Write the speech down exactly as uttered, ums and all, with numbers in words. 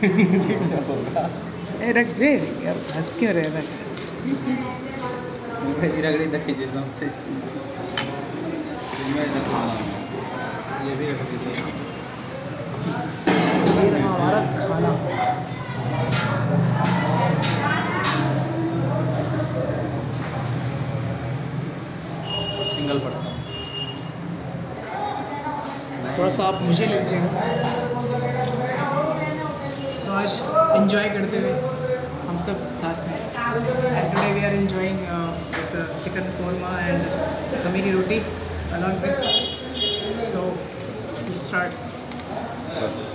मुझे क्या होगा? ए रख दे यार, हंस क्यों रहे रख। मुझे रगड़ी देखी चीज़ से ये भी रख दीजिए। ये रहा हमारा खाना। सिंगल पर्सन थोड़ा सा आप मुझे ले लीजिएगा। तो आज एंजॉय करते हुए हम सब साथ में, and today we are enjoying this chicken korma and khamiri roti along with, so we'll start.